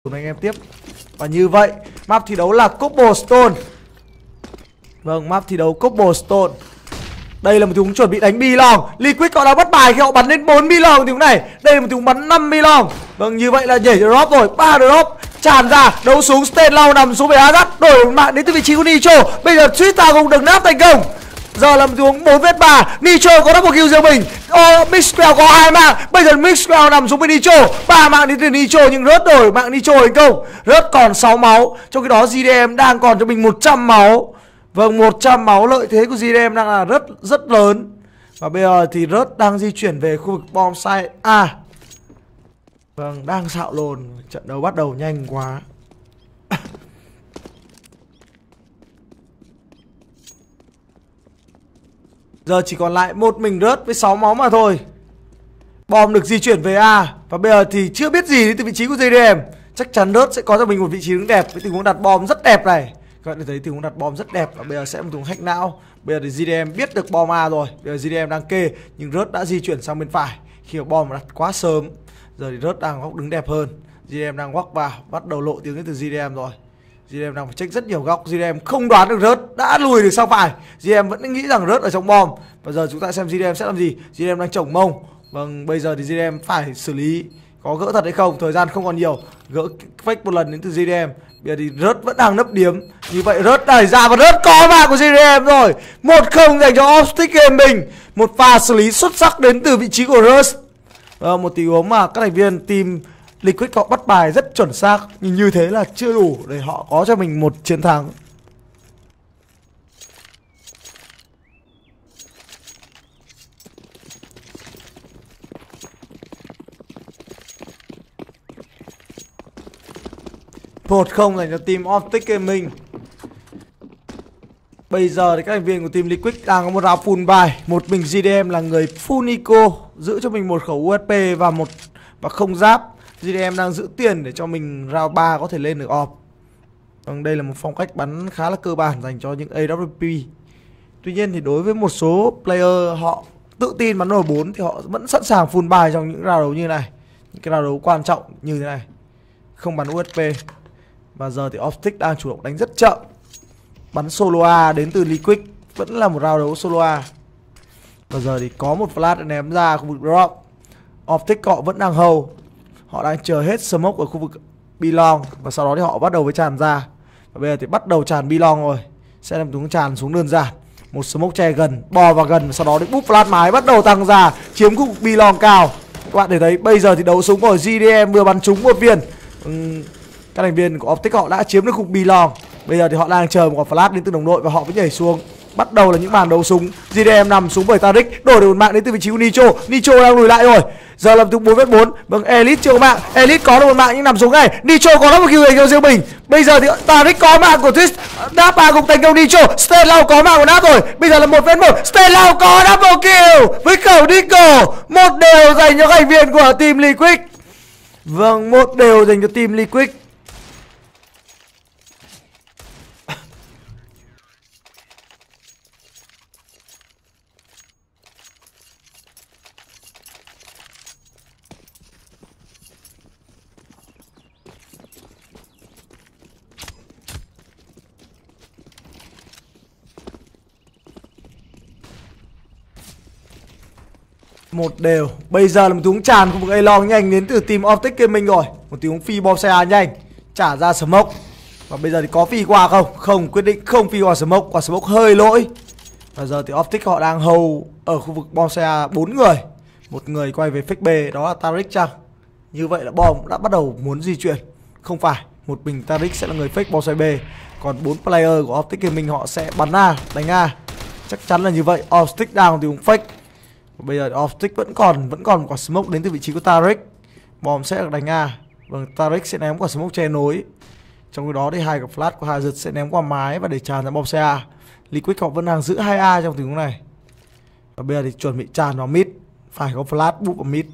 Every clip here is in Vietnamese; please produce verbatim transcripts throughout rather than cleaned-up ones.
cùng anh em tiếp. Và như vậy map thi đấu là Cobblestone. Vâng, map thi đấu Cobblestone. Đây là một tình huống chuẩn bị đánh Bilong. Liquid họ đã bất bài khi họ bắn lên bốn Bilong tình huống này. Đây là một tình huống bắn năm Bilong. Vâng, như vậy là nhảy drop rồi, ba drop tràn ra, đấu xuống Stenlau nằm xuống về Azat, đổi mạng đến từ vị trí của Nitro. Bây giờ Twitter cũng được nắp thành công. Giờ là một tình huống bốn vs ba. Nitro có double kill riêng mình. Oh, Mixwell có hai mạng. Bây giờ Mixwell nằm xuống với Nitro, ba mạng đến từ Nitro nhưng rớt đổi mạng Nitro thành công. Rớt còn sáu máu. Trong khi đó giê đê em đang còn cho mình một trăm máu. Vâng, một trăm máu, lợi thế của giê đê em đang là rất rất lớn. Và bây giờ thì rớt đang di chuyển về khu vực bom site A. Vâng, đang xạo lồn. Trận đấu bắt đầu nhanh quá. Giờ chỉ còn lại một mình rớt với sáu máu mà thôi. Bom được di chuyển về A. Và bây giờ thì chưa biết gì đến từ vị trí của giê đê em. Chắc chắn rớt sẽ có cho mình một vị trí đứng đẹp với tình huống đặt bom rất đẹp này. Các bạn thấy tình huống đặt bom rất đẹp. Và bây giờ sẽ một tình huống hack não. Bây giờ thì giê đê em biết được bom A rồi. Bây giờ giê đê em đang kê nhưng rớt đã di chuyển sang bên phải khi mà bom đặt quá sớm. Giờ thì rớt đang góc đứng đẹp hơn. giê đê em đang quắc vào, bắt đầu lộ tiếng đến từ giê đê em rồi. giê đê em đang phải check rất nhiều góc. giê đê em không đoán được rớt, đã lùi được sang phải. giê đê em vẫn nghĩ rằng rớt ở trong bom. Và giờ chúng ta xem giê đê em sẽ làm gì. giê đê em đang chổng mông. Vâng, bây giờ thì giê đê em phải xử lý. Có gỡ thật hay không, thời gian không còn nhiều. Gỡ fake một lần đến từ giê đê em. Bây giờ thì rớt vẫn đang nấp điếm. Như vậy rớt đẩy ra và rớt có mạng của giê đê em rồi. Một không dành cho Optic Gaming. Một pha xử lý xuất sắc đến từ vị trí của Rust. Vâng, một tình huống mà các thành viên team Liquid họ bắt bài rất chuẩn xác. Nhưng như thế là chưa đủ để họ có cho mình một chiến thắng. một không dành cho team Optic Gaming. Bây giờ thì các thành viên của team Liquid đang có một round full bài. Một mình giê đê em là người full Nico, giữ cho mình một khẩu u ét pê và một và không giáp. giê đê em đang giữ tiền để cho mình round ba có thể lên được off. Vâng, đây là một phong cách bắn khá là cơ bản dành cho những a vê pê. Tuy nhiên thì đối với một số player họ tự tin bắn R bốn thì họ vẫn sẵn sàng full bài trong những round đấu như này. Những cái round đấu quan trọng như thế này. Không bắn u ét pê. Và giờ thì Optic đang chủ động đánh rất chậm. Bắn solo A đến từ Liquid. Vẫn là một round đấu solo A. Và giờ thì có một flash ném ra khu vực drop. Optic họ vẫn đang hold. Họ đang chờ hết smoke ở khu vực Bilong. Và sau đó thì họ bắt đầu với tràn ra. Và bây giờ thì bắt đầu tràn Bilong rồi. Sẽ làm chúng tràn xuống đơn giản. Một smoke che gần, bò vào gần. Sau đó thì búp flash mái bắt đầu tăng ra. Chiếm khu vực Bilong cao. Các bạn để thấy bây giờ thì đấu súng của giê đê em vừa bắn trúng một viên. uhm, Các thành viên của Optic họ đã chiếm được khu vực Bilong. Bây giờ thì họ đang chờ một quả flash đến từ đồng đội và họ mới nhảy xuống. Bắt đầu là những màn đấu súng. giê đê em nằm xuống bởi Taric, đổi được một mạng đến từ vị trí của Nitro. Nitro đang lùi lại rồi. Giờ là bốn vs bốn. Vâng, Elite chưa có mạng. Elite có được một mạng nhưng nằm xuống ngay. Nitro có double kill cho riêng mình. Bây giờ thì Taric có mạng của Twist. Nap ba cùng thành công Nitro. Stenlau có mạng của Nap rồi. Bây giờ là một vs một. Stenlau có double kill với khẩu Nickel. Một đều dành cho thành viên của team Liquid. Vâng, một đều dành cho team Liquid. Một đều. Bây giờ là một tiếng tràn khu vực A-Long nhanh đến từ team Optic Gaming rồi. Một tiếng phi bom xe A nhanh. Trả ra smoke. Và bây giờ thì có phi qua không? Không, quyết định không phi qua smoke. Quả smoke hơi lỗi. Và giờ thì Optic họ đang hold ở khu vực bom xe A bốn người. Một người quay về fake B, đó là Taric chăng? Như vậy là bom đã bắt đầu muốn di chuyển. Không phải, một mình Taric sẽ là người fake bom xe B. Còn bốn player của Optic Gaming họ sẽ bắn A, đánh A. Chắc chắn là như vậy. Optic đang thì cũng fake. Bây giờ Optic vẫn còn vẫn còn một quả smoke đến từ vị trí của Taric. Bom sẽ được đánh A. Vâng, Taric sẽ ném quả smoke che nối. Trong khi đó thì hai quả flash của Hazard sẽ ném qua mái và để tràn ra bom xe A. Liquid họ vẫn đang giữ hai A trong tình huống này. Và bây giờ thì chuẩn bị tràn vào mid. Phải có flash búp vào mid.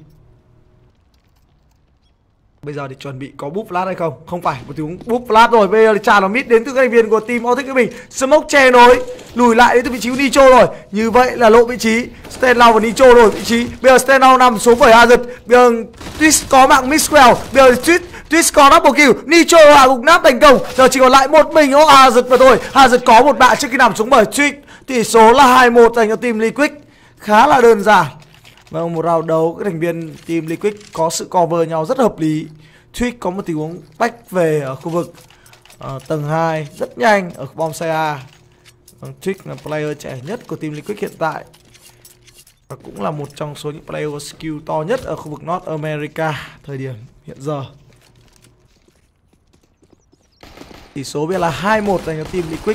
Bây giờ thì chuẩn bị có búp flash hay không? Không phải, một tiếng búp flash rồi. Bây giờ thì tràn vào mid đến từ các thành viên của team Optic Gaming. Smoke che nối, lùi lại đến từ vị trí của Nitro rồi. Như vậy là lộ vị trí. Stenlau và Nitro rồi vị trí. Bây giờ Stenlau nằm xuống bởi Hazard. Bây giờ Twist có mạng Mixwell. Bây giờ Twist Twist có double kill, Nitro hạ gục Nap thành công. Giờ chỉ còn lại một mình ô Hazard mà thôi. Hazard có một bạn trước khi nằm xuống bởi Twist. Tỷ số là hai một dành cho team Liquid. Khá là đơn giản. Vâng, một round đấu các thành viên team Liquid có sự cover nhau rất hợp lý. Twist có một tình huống back về ở khu vực uh, tầng hai rất nhanh ở bom xe A. Vâng, Twist là player trẻ nhất của team Liquid hiện tại. Và cũng là một trong số những player có skill to nhất ở khu vực North America thời điểm hiện giờ. Tỷ số bây giờ là hai một dành cho team Liquid.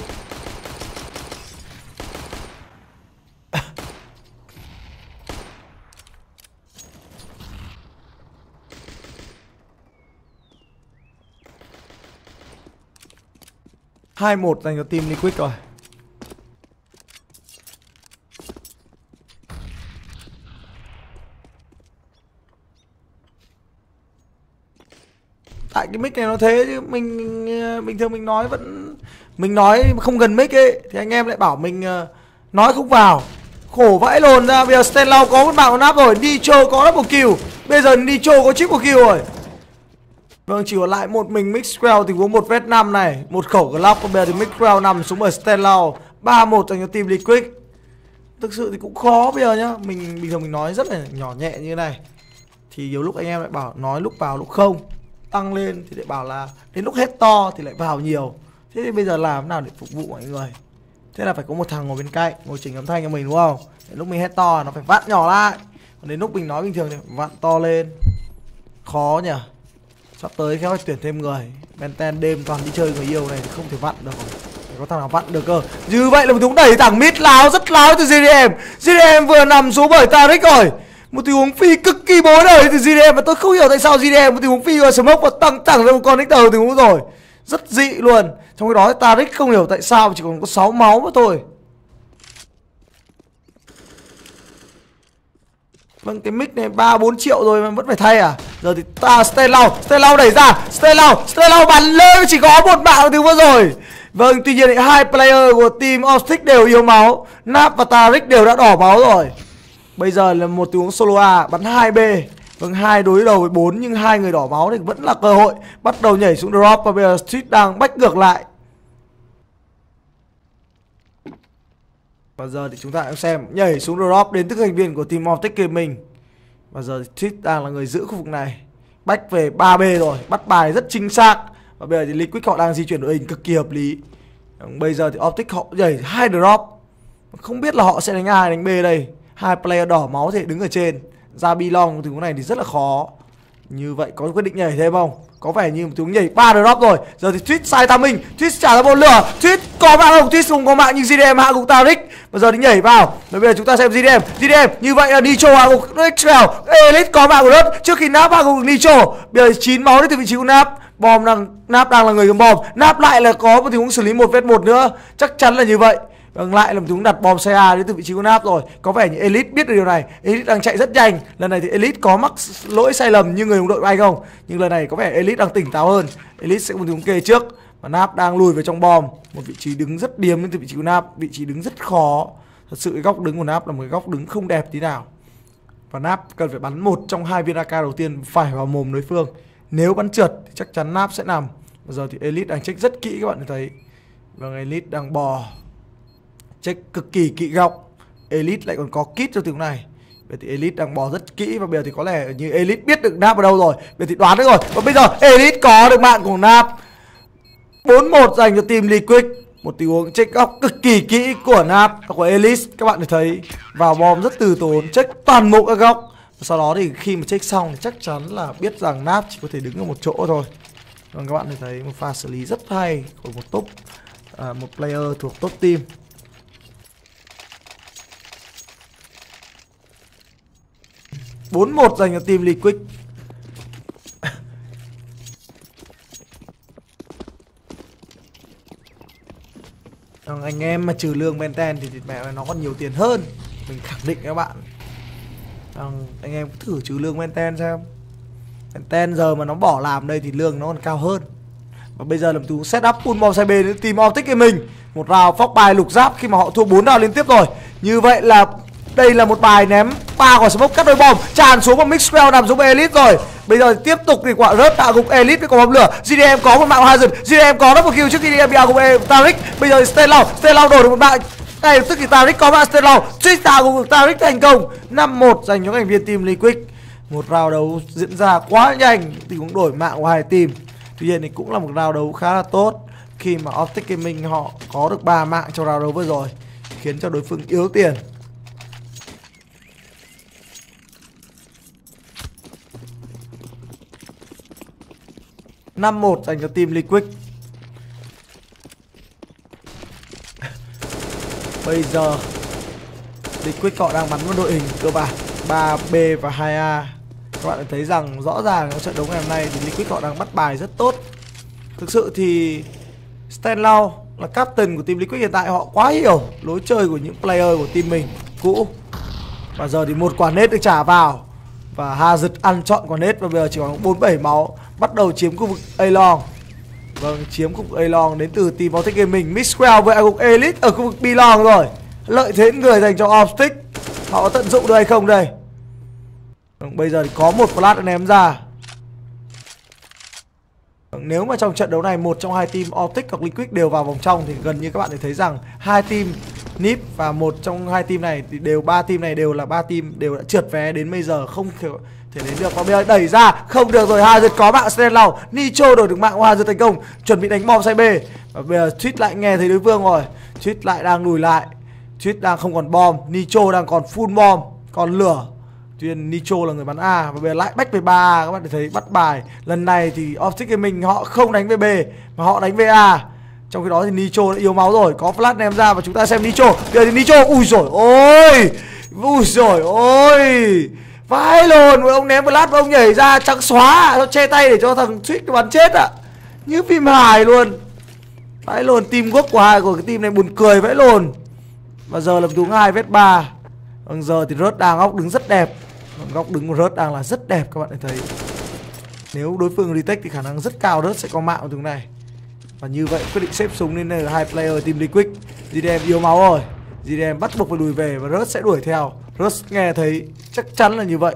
hai một dành cho team Liquid rồi. Tại cái mic này nó thế chứ mình bình thường mình nói vẫn mình nói không gần mic ấy thì anh em lại bảo mình uh, nói không vào. Khổ vãi lồn ra. Bây giờ Stenlau có một bạn nắp rồi, Nitro có double kill. Bây giờ Nitro có triple kill rồi. Vâng, chỉ còn lại một mình Mixwell thì có một vét năm này, một khẩu Glock. Bây giờ thì Mixwell nằm xuống ở Stenlau. ba một dành cho team Liquid. Thực sự thì cũng khó bây giờ nhá. Mình bình thường mình nói rất là nhỏ nhẹ như thế này thì nhiều lúc anh em lại bảo nói lúc vào lúc không. Tăng lên thì lại bảo là đến lúc hết to thì lại vào nhiều. Thế thì bây giờ làm thế nào để phục vụ mọi người? Thế là phải có một thằng ngồi bên cạnh, ngồi chỉnh âm thanh cho mình đúng không? Đến lúc mình hết to nó phải vặn nhỏ lại. Còn đến lúc mình nói bình thường thì vặn to lên. Khó nhỉ. Sắp tới khéo phải tuyển thêm người. Benten đêm toàn đi chơi người yêu này thì không thể vặn được. Phải có thằng nào vặn được cơ. Như vậy là một thúng đẩy thẳng mid láo rất láo từ giê đê em. giê đê em vừa nằm xuống bởi Taric rồi. Một tình huống phi cực kỳ bối đời từ giê đê em mà tôi không hiểu tại sao giê đê em một tình huống phi và smoke và tăng thẳng ra một con Nectar tình huống rồi. Rất dị luôn. Trong khi đó Taric không hiểu tại sao chỉ còn có sáu máu mà thôi. Vâng, cái mic này ba bốn triệu rồi mà vẫn phải thay à? Giờ thì ta Stenlau, Stenlau đẩy ra, Stenlau, Stenlau bắn lơ chỉ có một bạn từ vừa rồi. Vâng, tuy nhiên thì hai player của team Optic đều yếu máu. Nap và Taric đều đã đỏ máu rồi. Bây giờ là một tình huống solo A bắn hai B. Vâng, hai đối đầu với bốn nhưng hai người đỏ máu thì vẫn là cơ hội. Bắt đầu nhảy xuống drop và bây giờ Street đang bách ngược lại. Và giờ thì chúng ta cũng xem nhảy xuống drop đến từ thành viên của team Optic Gaming. Và giờ thì Street đang là người giữ khu vực này. Bách về ba B rồi, bắt bài rất chính xác. Và bây giờ thì Liquid họ đang di chuyển đội hình cực kỳ hợp lý. Bây giờ thì Optic họ nhảy hai drop. Không biết là họ sẽ đánh A hay đánh B đây. Hai player đỏ máu thì đứng ở trên. Ra Bilong tình huống này thì rất là khó. Như vậy có quyết định nhảy thêm không? Có vẻ như một tình huống nhảy ba drop rồi. Giờ thì Twist sai timing, Twist trả ra một lửa. Twist có mạng không? Twist không có mạng nhưng giê đê em hạ gục Taric. Và giờ thì nhảy vào. Và bây giờ chúng ta xem giê đê em. giê đê em như vậy là Nitro hạ gục Nextrail. Elite có mạng của đất trước khi Nap hạ gục Nitro. Bây giờ chín máu đến từ vị trí của Nap. Bom đang Nap đang là người cầm bom. Nap lại là có một tình huống xử lý một vs một nữa. Chắc chắn là như vậy. Vâng, lại là một chúng đặt bom xe A đến từ vị trí của Nap rồi. Có vẻ như Elite biết được điều này. Elite đang chạy rất nhanh. Lần này thì Elite có mắc lỗi sai lầm như người đồng đội của anh không? Nhưng lần này có vẻ Elite đang tỉnh táo hơn. Elite sẽ có một tiếng kê trước. Và Nap đang lùi vào trong bom. Một vị trí đứng rất điềm đến từ vị trí của Nap. Vị trí đứng rất khó. Thật sự cái góc đứng của Nap là một cái góc đứng không đẹp tí nào. Và Nap cần phải bắn một trong hai viên a ca đầu tiên phải vào mồm đối phương. Nếu bắn trượt thì chắc chắn Nap sẽ nằm. Bây giờ thì Elite đang check rất kỹ các bạn thấy. Vâng, Elite đang bò check cực kỳ kỹ góc. Elite lại còn có kit cho tiếng này. Bây giờ thì Elite đang bò rất kỹ. Và bây giờ thì có lẽ như Elite biết được Nap ở đâu rồi. Bây giờ thì đoán được rồi. Và bây giờ Elite có được mạng của Nap. Bốn một dành cho team Liquid. Một tình huống check góc cực kỳ kỹ của Nap, của Elite. Các bạn thấy vào bom rất từ tốn, check toàn bộ các góc. Và sau đó thì khi mà check xong thì chắc chắn là biết rằng Nap chỉ có thể đứng ở một chỗ thôi. Và các bạn thấy một pha xử lý rất hay của một top à, một player thuộc top team. Bốn một dành cho team Liquid. Anh em mà trừ lương Benten thì mẹ nó còn nhiều tiền hơn. Mình khẳng định các bạn. Anh em cứ thử trừ lương Benten xem. Benten giờ mà nó bỏ làm đây thì lương nó còn cao hơn. Và bây giờ là một set up full bom xe B đến team Optic Gaming. Một round phóc bài lục giáp khi mà họ thua bốn round liên tiếp rồi. Như vậy là đây là một bài ném ba quả smoke cắt đôi bom tràn xuống một Mixwell nằm xuống Elite rồi. Bây giờ tiếp tục thì quả rớt hạ gục Elite với quả bom lửa. giê đê em có một mạng Hazard, giê đê em có double kill trước khi giê đê em bị hạ gục Taric. Bây giờ Stenlau, Stenlau đổi được một mạng. Ngay tức thì Taric có mạng Stenlau, suýt hạ gục Taric thành công. năm một dành cho thành viên team Liquid. Một round đấu diễn ra quá nhanh thì cũng đổi mạng của hai team. Tuy nhiên thì cũng là một round đấu khá là tốt khi mà Optic Gaming họ có được ba mạng trong round đấu vừa rồi, khiến cho đối phương yếu tiền. năm một dành cho team Liquid. Bây giờ Liquid họ đang bắn một đội hình cơ bản ba B và hai A. Các bạn thấy rằng rõ ràng trong trận đấu ngày hôm nay thì Liquid họ đang bắt bài rất tốt. Thực sự thì Stenlau là captain của team Liquid hiện tại, họ quá hiểu lối chơi của những player của team mình cũ. Và giờ thì một quả nết được trả vào và Hazard ăn trọn quả nết và bây giờ chỉ còn bốn mươi bảy máu, bắt đầu chiếm khu vực A long. Vâng, chiếm khu vực A long đến từ team Optic Gaming. Mixwell với khu vực Elite ở khu vực B long rồi. Lợi thế người dành cho Optic, họ có tận dụng được hay không đây? Vâng, bây giờ thì có một flash được ném ra. Vâng, nếu mà trong trận đấu này một trong hai team Optic hoặc Liquid đều vào vòng trong thì gần như các bạn thể thấy rằng hai team Nip và một trong hai team này thì đều ba team này đều là ba team đều đã trượt vé đến bây giờ không thể thể đến được. Và bây giờ đẩy ra không được rồi. Hazard có mạng Stenlau, Nitro đổi được mạng của Hazard thành công, chuẩn bị đánh bom side B. Và bây giờ Tweet lại nghe thấy đối phương rồi, Tweet lại đang lùi lại, Tweet đang không còn bom, Nitro đang còn full bom, còn lửa. Tuy nhiên Nitro là người bắn A và bây giờ lại back về ba A. Các bạn thấy bắt bài. Lần này thì Optic Gaming họ không đánh về B mà họ đánh về A. Trong khi đó thì Nitro đã yếu máu rồi, có flash ném ra và chúng ta xem Nitro. Bây giờ thì Nitro, ui rồi ôi, ui rồi ôi, vãi lồn, ông ném flash và ông nhảy ra trắng xóa, nó che tay để cho thằng Twitch bắn chết ạ. À. Như phim hài luôn. Vãi lồn, team gốc của hai của cái team này buồn cười vãi lồn. Và giờ là đúng hai vết ba. Vâng, giờ thì Rớt đang góc đứng rất đẹp. Góc đứng của Rớt đang là rất đẹp các bạn thấy. Nếu đối phương retake thì khả năng rất cao Rớt sẽ có mạng ở từng này. Và như vậy quyết định xếp súng lên là hai player team Liquid. giê đê em yếu máu rồi, giê đê em bắt buộc phải lùi về và Rớt sẽ đuổi theo. Rớt nghe thấy chắc chắn là như vậy.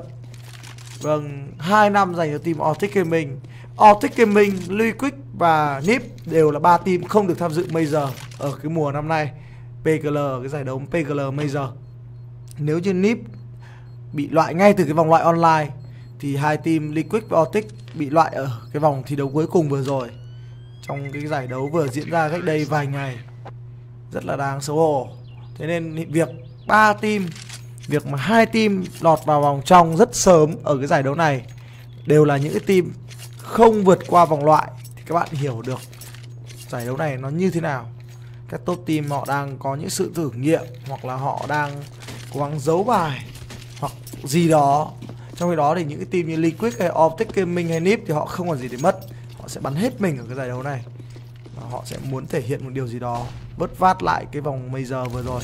Vâng, hai năm dành cho team Optic Gaming. Optic Gaming, Liquid và Nip đều là ba team không được tham dự Major ở cái mùa năm nay. pê giê lờ, cái giải đấu pê giê lờ Major. Nếu như Nip bị loại ngay từ cái vòng loại online thì hai team Liquid và Optic bị loại ở cái vòng thi đấu cuối cùng vừa rồi, trong cái giải đấu vừa diễn ra cách đây vài ngày. Rất là đáng xấu hổ. Thế nên việc ba team, việc mà hai team lọt vào vòng trong rất sớm ở cái giải đấu này đều là những cái team không vượt qua vòng loại thì các bạn hiểu được giải đấu này nó như thế nào. Các top team họ đang có những sự thử nghiệm hoặc là họ đang cố gắng giấu bài hoặc gì đó. Trong khi đó thì những cái team như Liquid hay Optic Gaming hay Nip thì họ không còn gì để mất. Họ sẽ bắn hết mình ở cái giải đấu này và họ sẽ muốn thể hiện một điều gì đó, vớt vát lại cái vòng Major vừa rồi.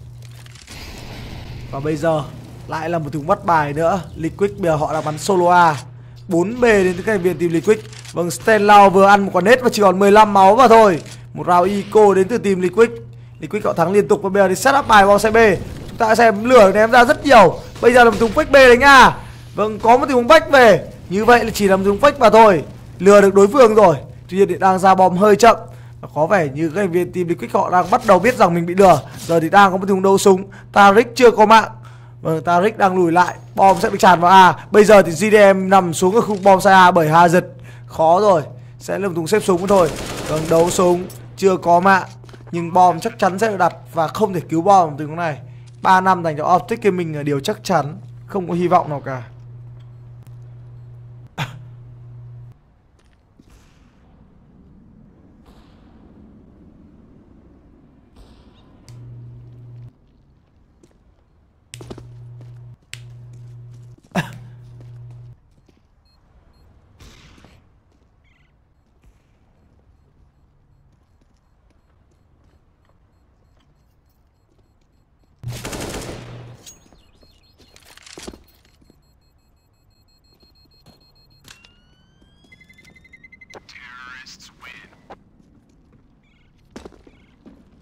Và bây giờ lại là một thùng bắt bài nữa. Liquid bây giờ họ đang bắn solo A, bốn B đến từ các thành viên team Liquid. Vâng, Stenlau vừa ăn một quả nết và chỉ còn mười lăm máu mà thôi. Một round eco đến từ team Liquid. Liquid họ thắng liên tục và bây giờ thì set up bài vào xe B. Chúng ta xem lửa ném ra rất nhiều. Bây giờ là một thùng fake B đánh A. Vâng, có một thùng fake về. Như vậy là chỉ là một thùng fake mà thôi, lừa được đối phương rồi. Tuy nhiên thì đang ra bom hơi chậm và có vẻ như các thành viên team Liquid họ đang bắt đầu biết rằng mình bị lừa. Giờ thì đang có một thùng đấu súng. Taric chưa có mạng. Vâng, Taric đang lùi lại. Bom sẽ bị tràn vào A. Bây giờ thì giê đê em nằm xuống ở khu bom sai A bởi Hazard. Khó rồi, sẽ là một thùng xếp súng thôi. Vâng, đấu súng chưa có mạng nhưng bom chắc chắn sẽ được đặt và không thể cứu bom từ cái này. Ba năm dành cho Optic Gaming là điều chắc chắn, không có hy vọng nào cả.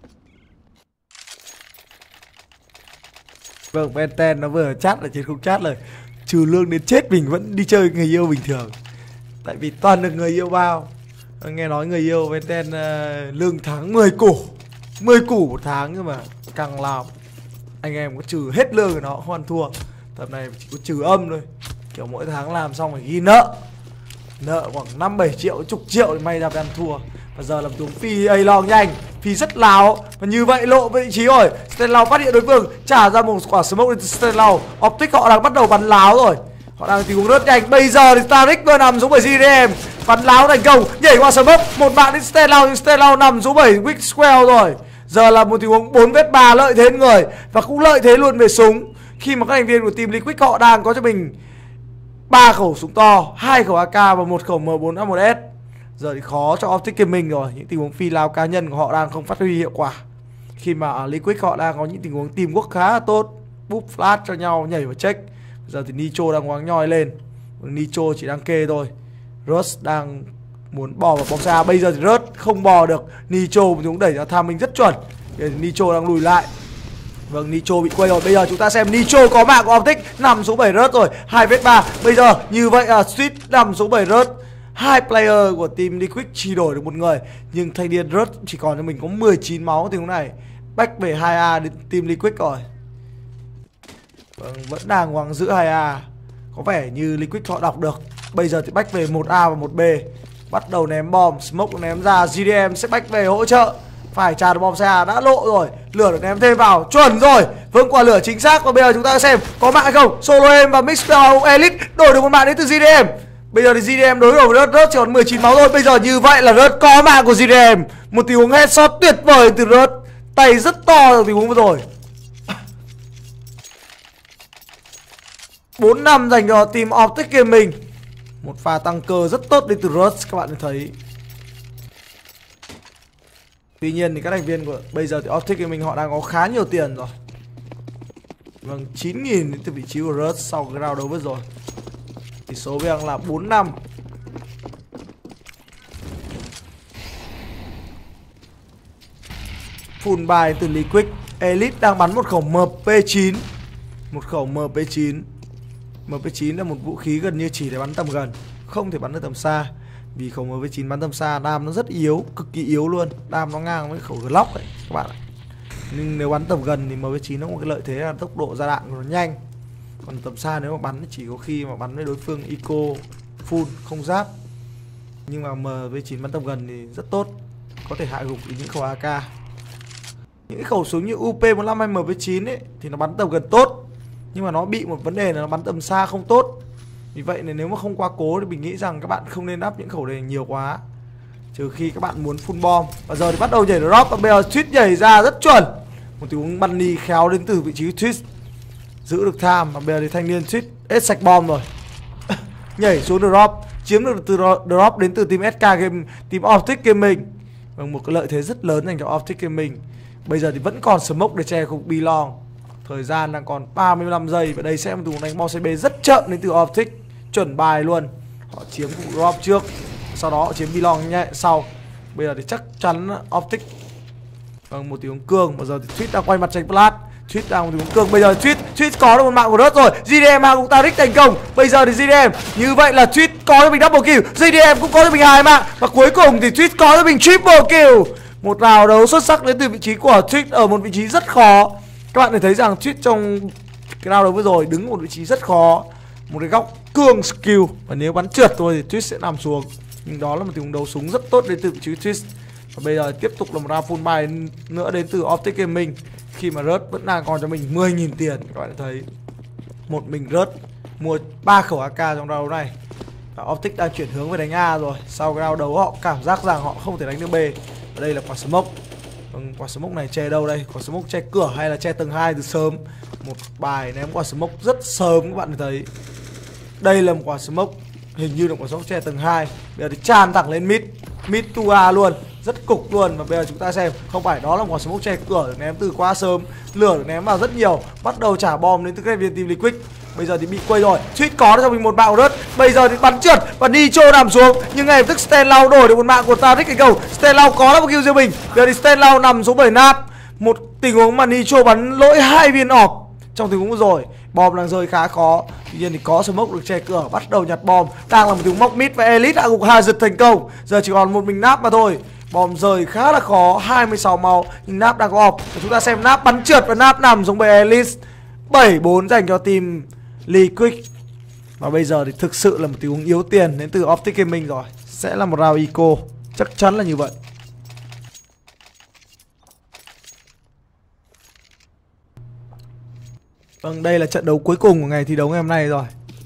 Vâng, Benten nó vừa chat ở trên khung chat rồi. trừ lương đến chết mình vẫn đi chơi người yêu bình thường. Tại vì toàn được người yêu bao. Nghe nói người yêu với tên uh, lương tháng mười củ mười củ một tháng, nhưng mà càng làm anh em có trừ hết lương của nó không ăn thua. Tầm này chỉ có trừ âm thôi. Kiểu mỗi tháng làm xong phải ghi nợ. Nợ khoảng năm bảy triệu, chục triệu thì may ra phải ăn thua. Và giờ làm tướng phi A long nhanh. Phi rất láo. Và như vậy lộ vị trí rồi. Stenlau phát hiện đối phương, trả ra một quả smoke đến Stenlau. Optic họ đang bắt đầu bắn láo rồi. Họ đang tình huống rất nhanh. Bây giờ thì Taric vừa nằm xuống bởi giê đê em. Bắn láo thành công, nhảy qua smoke. Một bạn đến Stenlau, nhưng Stenlau nằm xuống bởi Wick Square rồi. Giờ là một tình huống bốn vs ba lợi thế người. Và cũng lợi thế luôn về súng. Khi mà các thành viên của team Liquid họ đang có cho mình ba khẩu súng to, hai khẩu a ca và một khẩu M bốn A một S. Giờ thì khó cho Optic Gaming rồi. Những tình huống phi lao cá nhân của họ đang không phát huy hiệu quả. Khi mà ở Liquid họ đang có những tình huống teamwork khá là tốt, búp flash cho nhau, nhảy vào check. Giờ thì Nitro đang ngoáng nhoi lên. Nitro chỉ đang kê thôi. Rust đang muốn bò vào bóng xa. Bây giờ thì Rust không bò được. Nitro một tình huống đẩy ra tham minh rất chuẩn. Nitro đang lùi lại. Vâng, Nitro bị quay rồi. Bây giờ chúng ta xem Nitro có mạng của Optic, nằm số bảy rớt rồi, hai vs ba. Bây giờ như vậy là Sweet nằm số bảy rớt. Hai player của team Liquid chỉ đổi được một người, nhưng thanh niên rớt chỉ còn cho mình có mười chín máu tình huống này. Back về hai A đến team Liquid rồi. Vâng, vẫn đang ngoằng giữ hai A. Có vẻ như Liquid họ đọc được. Bây giờ thì back về một A và một B. Bắt đầu ném bom, smoke ném ra, giê đê em sẽ back về hỗ trợ. Phải trả được bom xe đã lộ rồi. Lửa được ném thêm vào, chuẩn rồi. Vâng, quả lửa chính xác. Và bây giờ chúng ta xem có mạng hay không. Solo em và Mixwell Elite đổi được một mạng đến từ giê đê em. Bây giờ thì giê đê em đối đầu với Rớt, Rớt chỉ còn mười chín máu thôi. Bây giờ như vậy là Rớt có mạng của giê đê em. Một tình huống headshot tuyệt vời từ Rớt. Tay rất to trong tình huống vừa rồi. bốn năm dành cho team Optic Gaming. Một pha tăng cơ rất tốt đến từ Rớt, các bạn thấy. Tuy nhiên thì các thành viên của bây giờ thì Optic Gaming họ đang có khá nhiều tiền rồi. Vâng, chín nghìn đến từ vị trí của Rớt sau cái round đấu vừa rồi. Tỷ số bây giờ là bốn năm. Full buy từ Liquid. Elite đang bắn một khẩu em pê chín. Một khẩu em pê chín. em pê chín là một vũ khí gần như chỉ để bắn tầm gần, không thể bắn được tầm xa. Vì khẩu em pê chín bắn tầm xa đam nó rất yếu, cực kỳ yếu luôn. Đam nó ngang với khẩu Glock ấy các bạn ạ. Nhưng nếu bắn tầm gần thì em pê chín nó có một cái lợi thế là tốc độ ra đạn của nó nhanh. Còn tầm xa nếu mà bắn chỉ có khi mà bắn với đối phương eco full không giáp. Nhưng mà em pê chín bắn tầm gần thì rất tốt, có thể hạ gục những khẩu a ca. Những cái khẩu súng như u pê mười lăm hay em pê chín ấy thì nó bắn tầm gần tốt, nhưng mà nó bị một vấn đề là nó bắn tầm xa không tốt. Vì vậy nên nếu mà không quá cố thì mình nghĩ rằng các bạn không nên up những khẩu này nhiều quá, trừ khi các bạn muốn full bom. Và giờ thì bắt đầu nhảy drop. Và bây giờ Twist nhảy ra rất chuẩn. Một tình huống bunny khéo đến từ vị trí Twist, giữ được tham. Và bây giờ thì thanh niên Twist hết sạch bom rồi. Nhảy xuống drop, chiếm được từ drop đến từ team ét ca Game, team Optic Gaming. Và một cái lợi thế rất lớn dành cho Optic Gaming. Bây giờ thì vẫn còn smoke để che khu belong. Thời gian đang còn ba mươi lăm giây. Và đây sẽ một tình huống đánh bom xê bê rất chậm đến từ Optic. Chuẩn bài luôn. Họ chiếm khu drop trước, sau đó họ chiếm belong nhẹ sau. Bây giờ thì chắc chắn Optic. Vâng, một tiếng cương. Bây giờ thì Tweet đang quay mặt tranh Plat. Tweet đang một tiếng cương. Bây giờ Tweet Tweet có được một mạng của Rớt rồi. giê đê em mang cũng Taric thành công. Bây giờ thì giê đê em như vậy là Tweet có cho mình double kill. giê đê em cũng có cho mình hai mạng. Và cuối cùng thì Tweet có cho mình triple kill. Một round đấu xuất sắc đến từ vị trí của Tweet ở một vị trí rất khó. Các bạn thấy rằng Tweet trong cái round đấu vừa rồi đứng một vị trí rất khó, một cái góc cương skill, và nếu bắn trượt thôi thì Twist sẽ nằm xuống. Nhưng đó là một tình huống đấu súng rất tốt đến từ vị trí Twist. Và bây giờ tiếp tục là một round full buy nữa đến từ Optic Gaming. Khi mà Rớt vẫn đang còn cho mình mười nghìn tiền. Các bạn thấy một mình Rớt mua ba khẩu a ca trong round đấu này. Và Optic đang chuyển hướng về đánh A rồi. Sau cái round đấu họ cảm giác rằng họ không thể đánh được B. Và đây là quả smoke. Vâng, quả smoke này che đâu đây? Quả smoke che cửa hay là che tầng hai từ sớm? Một bài ném quả smoke rất sớm các bạn thấy. Đây là một quả smoke, hình như là quả smoke che tầng hai. Bây giờ thì tràn thẳng lên mid, mid to A luôn, rất cục luôn. Và bây giờ chúng ta xem, không phải đó là một quả smoke che cửa được ném từ quá sớm. Lửa được ném vào rất nhiều, bắt đầu trả bom đến từ các viên team Liquid. Bây giờ thì bị quay rồi. Tweet có cho mình một mạng của Rớt. Bây giờ thì bắn trượt và Nitro nằm xuống. Nhưng ngay lập tức Stenlau đổi được một mạng của Taric thành công. Stenlau có double kill riêng mình. Bây giờ thì Stenlau nằm xuống bảy nap. Một tình huống mà Nitro bắn lỗi hai viên ọp trong tình huống vừa rồi. Bom đang rơi khá khó. Tuy nhiên thì có smoke được che cửa, bắt đầu nhặt bom. Đang là một tiếng móc mid và Elite đã gục Hazard thành công. Giờ chỉ còn một mình Nap mà thôi. Bom rơi khá là khó, hai mươi sáu máu nhưng Nap đang có off. Chúng ta xem Nap bắn trượt và Nap nằm xuống bầy Elite. bảy bốn dành cho team Liquid. Và bây giờ thì thực sự là một tình huống yếu tiền đến từ Optic Gaming rồi. Sẽ là một round eco, chắc chắn là như vậy. Vâng, đây là trận đấu cuối cùng của ngày thi đấu ngày hôm nay rồi.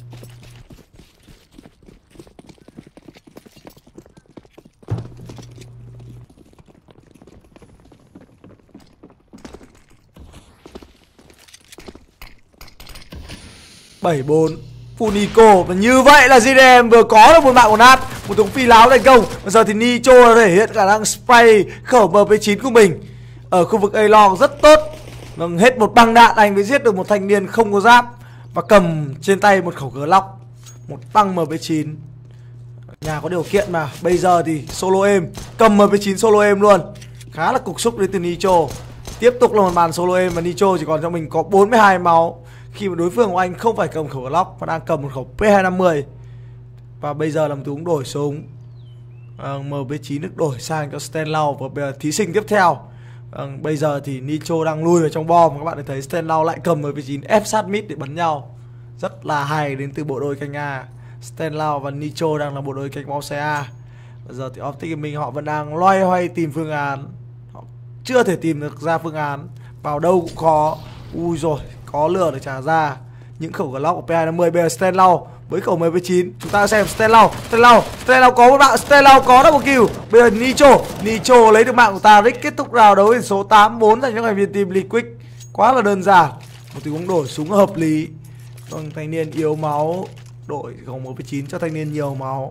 bảy bốn Funico. Và như vậy là giê đê em vừa có được một mạng của Nap, một tiếng phi láo thành công. Bây giờ thì Nicho đã thể hiện khả năng spray khẩu M P chín của mình ở khu vực A-Long rất tốt. Vâng, hết một băng đạn anh mới giết được một thanh niên không có giáp và cầm trên tay một khẩu Glock, một băng M P chín. Nhà có điều kiện mà. Bây giờ thì solo em, cầm M P chín solo em luôn. Khá là cục xúc đến từ Nicho. Tiếp tục là một màn solo em và Nicho chỉ còn cho mình có bốn mươi hai máu, khi mà đối phương của anh không phải cầm khẩu Glock và đang cầm một khẩu P hai năm mươi. Và bây giờ là một tiếng đổi súng. à, M P chín được đổi sang cho Stanlaw. Và bây giờ thí sinh tiếp theo. à, Bây giờ thì Nicho đang lui vào trong bom. Các bạn thấy Stanlaw lại cầm M P chín ép sát mid để bắn nhau. Rất là hay đến từ bộ đôi canh A. Stanlaw và Nicho đang là bộ đôi canh bom xe A. Bây giờ thì Optic Gaming họ vẫn đang loay hoay tìm phương án. Họ chưa thể tìm được ra phương án. Vào đâu cũng khó. Ui rồi, có lửa để trả ra. Những khẩu Glock của P hai năm mươi. Bây giờ Stanlaw với khẩu M P chín. Chúng ta xem Stanlaw. Stanlaw Stanlaw có một mạng. Stanlaw có được một kill. Bây giờ Nicho Nicho lấy được mạng của Taric. Kết thúc round đấu số tám bốn dành cho thành viên team Liquid. Quá là đơn giản. Một tình huống đổi súng hợp lý. Vâng, thanh niên yếu máu đổi khẩu M P chín cho thanh niên nhiều máu.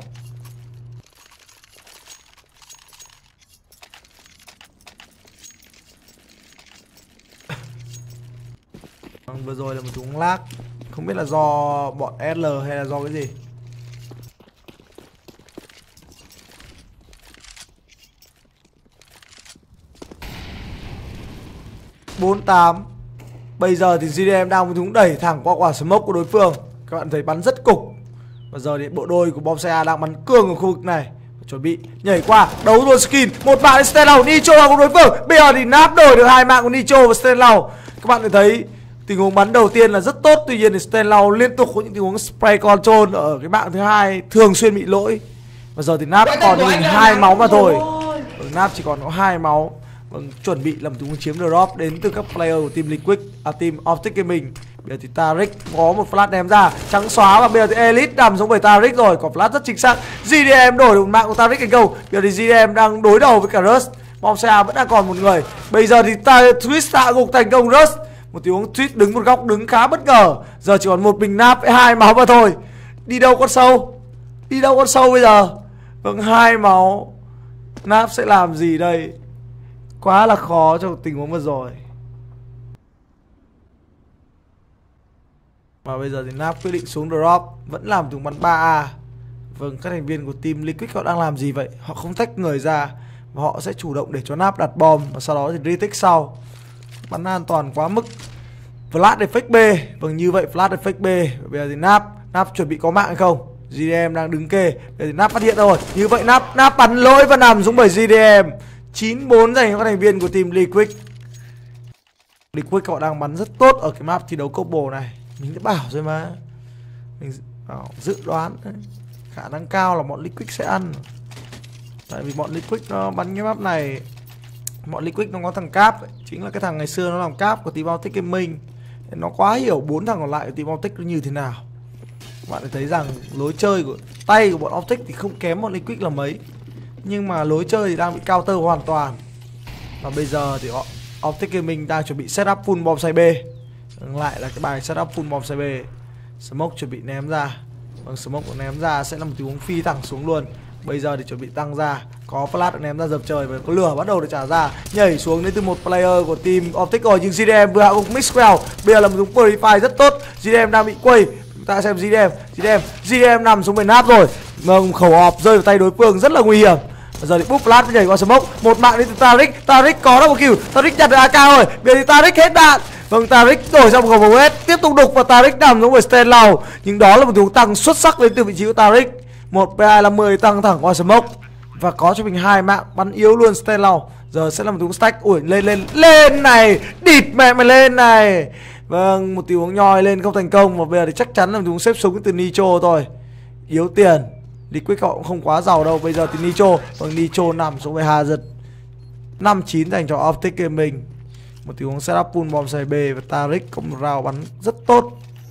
Vâng, vừa rồi là một tiếng lag. Không biết là do bọn ét lờ hay là do cái gì. Bốn tám. Bây giờ thì giê đê em đang một tiếng đẩy thẳng qua quả smoke của đối phương. Các bạn thấy bắn rất cục. Và giờ thì bộ đôi của bom xe A đang bắn cương ở khu vực này. Chuẩn bị nhảy qua đấu đua skin. Một mạng Stanlaw. Nicho là của đối phương. Bây giờ thì Nap đổi được hai mạng của Nicho và Stanlaw. Các bạn thấy tình huống bắn đầu tiên là rất tốt. Tuy nhiên thì Stanlaw liên tục có những tình huống spray control ở cái mạng thứ hai thường xuyên bị lỗi. Và giờ thì Nap còn cho mình hai máu mà thôi. ừ, Nap chỉ còn có hai máu. Vâng, chuẩn bị làm tình huống chiếm drop đến từ các player của team Liquid, à team Optic Gaming. Bây giờ thì Taric có một flash ném ra trắng xóa. Và bây giờ thì Elite nằm xuống bởi Taric rồi. Có flash rất chính xác. giê đê em đổi được mạng của Taric thành công. Bây giờ thì giê đê em đang đối đầu với cả Rust. Bom xe A vẫn đang còn một người. Bây giờ thì Twist hạ gục thành công Rust. Một tiếng Twist đứng một góc đứng khá bất ngờ. Giờ chỉ còn một mình Nap với hai máu mà thôi. Đi đâu con sâu? Đi đâu con sâu bây giờ? Vâng, hai máu. Nap sẽ làm gì đây? Quá là khó trong tình huống vừa rồi. Và bây giờ thì Nap quyết định xuống drop. Vẫn làm tiếng bắn ba A. Vâng, các thành viên của team Liquid họ đang làm gì vậy? Họ không tách người ra. Và họ sẽ chủ động để cho Nap đặt bom. Và sau đó thì retake sau. Bắn an toàn quá mức. Flash để fake B. Vâng, như vậy flash để fake B. Bây giờ thì Nap Nap chuẩn bị có mạng hay không? giê đê em đang đứng kê. Bây giờ thì Nap phát hiện rồi. Như vậy Nap Nap bắn lỗi và nằm xuống bởi giê đê em. Chín bốn dành cho các thành viên của team Liquid. Liquid họ đang bắn rất tốt ở cái map thi đấu couple này. Mình đã bảo rồi mà. Mình bảo dự đoán đấy. Khả năng cao là bọn Liquid sẽ ăn. Tại vì bọn Liquid nó bắn cái map này. Bọn Liquid nó có thằng Cap ấy. Chính là cái thằng ngày xưa nó làm Cap của team Optic Gaming. Nó quá hiểu bốn thằng còn lại của team Optic nó như thế nào. Các bạn thấy rằng lối chơi của tay của bọn Optic thì không kém bọn Liquid là mấy. Nhưng mà lối chơi thì đang bị counter hoàn toàn. Và bây giờ thì họ Optic Gaming đang chuẩn bị setup full bomb side B. Lại là cái bài setup full bomb side B. Smoke chuẩn bị ném ra. Vâng, smoke ném ra sẽ là một tình huống phi thẳng xuống luôn. Bây giờ thì chuẩn bị tăng ra. Có flash được ném ra dập trời và có lửa bắt đầu để trả ra. Nhảy xuống đến từ một player của team Optic rồi. Nhưng giê đê em vừa hạ gục Mixwell. Bây giờ là một tình huống purify rất tốt. giê đê em đang bị quay. Chúng ta xem giê đê em. giê đê em giê đê em nằm xuống bên Nap rồi. Vâng, khẩu họp rơi vào tay đối phương rất là nguy hiểm. Bây giờ thì búp flash nhảy qua smoke. Một mạng đến từ Taric. Taric có được một kill. Taric nhặt được a ca rồi. Bây giờ thì Taric hết đạn. Vâng, Taric đổi sang một cầu vòng S, tiếp tục đục và Taric nằm xuống với Stenlau. Nhưng đó là một tình huống tăng xuất sắc đến từ vị trí của Taric. Một pê hai năm mươi tăng thẳng qua smoke và có cho mình hai mạng bắn yếu luôn Stenlau. Giờ sẽ là một tình huống stack. Ui, lên lên lên này, địt mẹ mày lên này. Vâng, một tình huống nhoi lên không thành công và bây giờ thì chắc chắn là một tình huống xếp súng từ Nitro thôi. Yếu tiền. Liquid họ cũng không quá giàu đâu. Bây giờ thì Nitro, vâng, Nitro nằm xuống với Hazard. năm chín dành cho Optic Gaming. Một tình huống setup pool bomb side B và Taric có một round bắn rất tốt.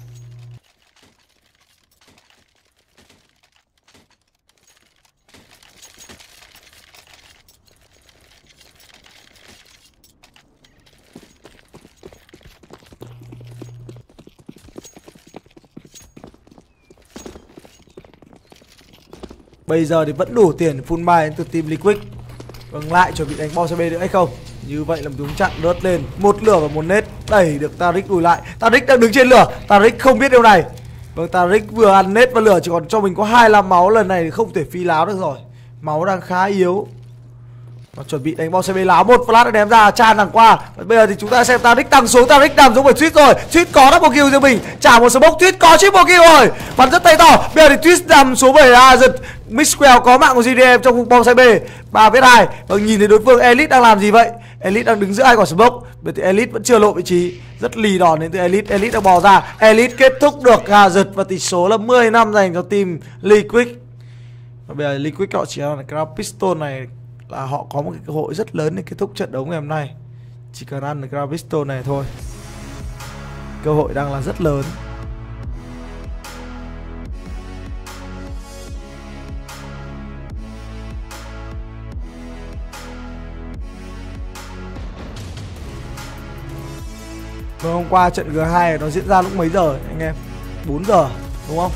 Bây giờ thì vẫn đủ tiền full buy từ team Liquid. Vâng, lại chuẩn bị đánh bom side B nữa hay không? Như vậy là một đúng chặn rớt lên. Một lửa và một nết đẩy được Taric lùi lại. Taric đang đứng trên lửa. Taric không biết điều này. Vâng, Taric vừa ăn nết và lửa, chỉ còn cho mình có hai mươi lăm máu. Lần này thì không thể phi láo được rồi. Máu đang khá yếu. Và chuẩn bị đánh bom xê bê láo. Một flash đã ném ra, Chan đằng qua. Và bây giờ thì chúng ta xem Taric tăng xuống. Taric nằm xuống với Twist rồi. Twist có double kill cho mình. Trả một smoke. Twist có triple kill rồi. Bắn rất tay to. Bây giờ thì Twist nằm xuống với Hazard. Mixwell có mạng của giê đê em trong vùng bom xê bê. ba vs hai. Và nhìn thấy đối phương Elite đang làm gì vậy? Elite đang đứng giữa hai quả smoke. Bởi thì Elite vẫn chưa lộ vị trí. Rất lì đòn đến từ Elite. Elite đang bò ra. Elite kết thúc được Hazard và tỷ số là mười năm dành cho team Liquid. Và bây giờ Liquid họ chỉ là cái pistol này là họ có một cái cơ hội rất lớn để kết thúc trận đấu ngày hôm nay. Chỉ cần ăn được cái pistol này thôi, cơ hội đang là rất lớn. Và hôm qua trận G hai nó diễn ra lúc mấy giờ anh em? bốn giờ đúng không?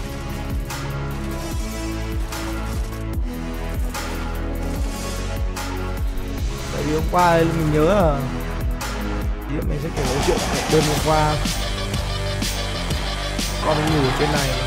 Tại vì hôm qua mình nhớ là mình sẽ kể câu chuyện đêm hôm qua con ngủ ở trên này.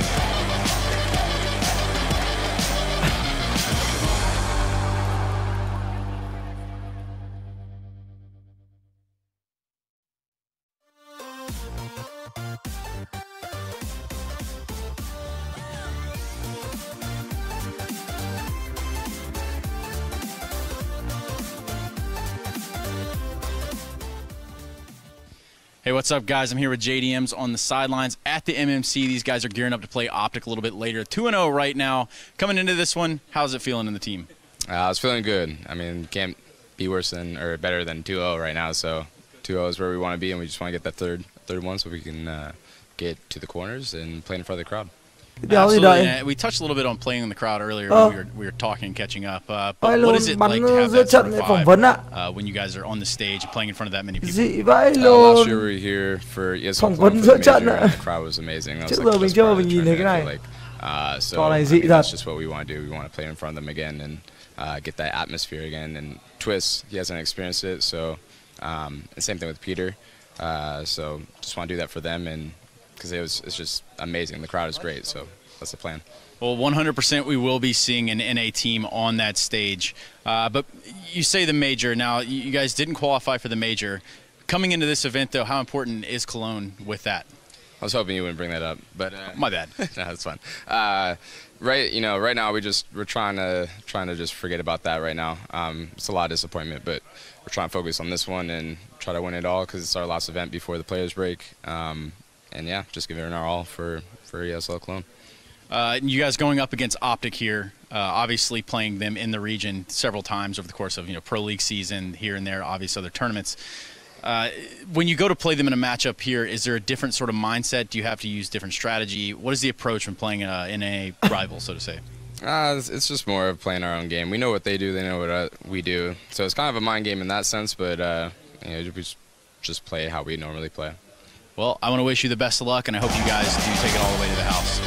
Hey, what's up, guys? I'm here with J D Ms on the sidelines at the M M C. These guys are gearing up to play Optic a little bit later. two and oh right now. Coming into this one, how's it feeling in the team? Uh, it's feeling good. I mean, can't be worse than or better than two oh right now. So two oh is where we want to be, and we just want to get that third third one so we can uh, get to the corners and play in front of the crowd. Absolutely. And we touched a little bit on playing in the crowd earlier when we were, we were talking and catching up. Uh, but what is it like to have that sort of vibe uh, when you guys are on the stage and playing in front of that many people? Uh, last year we were here for E S L Cologne for the major, and the crowd was amazing. That was like the best part of the tournament, I feel like. Uh, so I mean, that's just what we want to do. We want to play in front of them again and uh, get that atmosphere again. And Twist, he hasn't experienced it, so um, and same thing with Peter. Uh, so just want to do that for them, and because it was it's just amazing. The crowd is great, so that's the plan. Well, one hundred percent we will be seeing an N A team on that stage. Uh, but you say the major. Now, you guys didn't qualify for the major. Coming into this event, though, how important is Cologne with that? I was hoping you wouldn't bring that up, but uh, my bad. No, that's fine. Uh, right, you know, right now we just we're trying to trying to just forget about that right now. Um, it's a lot of disappointment, but we're trying to focus on this one and try to win it all because it's our last event before the players break. Um, and yeah, just giving it our all for for E S L Cologne. Uh, you guys going up against Optic here, uh, obviously playing them in the region several times over the course of you know Pro League season here and there, obviously other tournaments. Uh, when you go to play them in a matchup here, is there a different sort of mindset? Do you have to use different strategy? What is the approach when playing a, in a rival, so to say? Uh, it's, it's just more of playing our own game. We know what they do, they know what uh, we do. So it's kind of a mind game in that sense, but uh, you know, we just, just play how we normally play. Well, I want to wish you the best of luck, and I hope you guys do take it all the way to the house.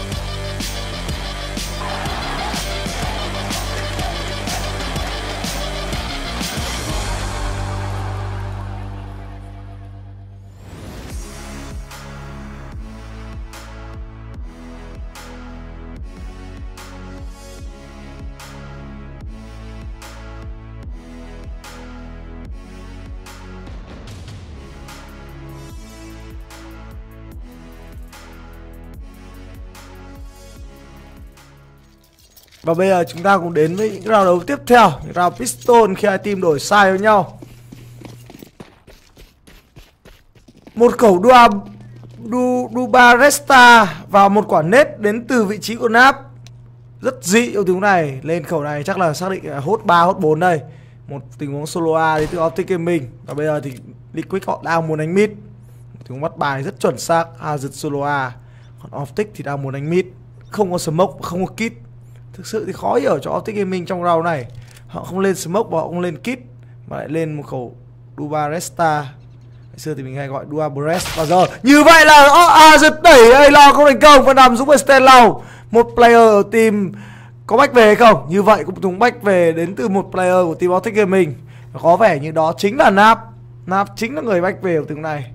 Và bây giờ chúng ta cùng đến với những round đấu tiếp theo, những round pistol khi hai team đổi sai với nhau. Một khẩu Dua Du, Dubaresta và một quả nết đến từ vị trí của Nap. Rất dị ở tình huống này. Lên khẩu này chắc là xác định là hốt ba, hốt bốn đây. Một tình huống solo A đến từ Optic Gaming. Và bây giờ thì Liquid họ đang muốn đánh mid. Tình huống bắt bài rất chuẩn xác, Hazard solo A. Còn Optic thì đang muốn đánh mid. Không có smoke, không có kit. Thực sự thì khó hiểu cho Optic Gaming trong round này. Họ không lên smoke và họ không lên kit, mà lại lên một khẩu Dubaresta. Ngày xưa thì mình hay gọi Dua Breast. Và giờ như vậy là Hazard đẩy A-Long không thành công và nằm xuống với Stenlau. Một player ở team có back về hay không? Như vậy cũng thùng back về đến từ một player của team Optic Gaming. Có vẻ như đó chính là Nap. Nap chính là người back về ở từng này.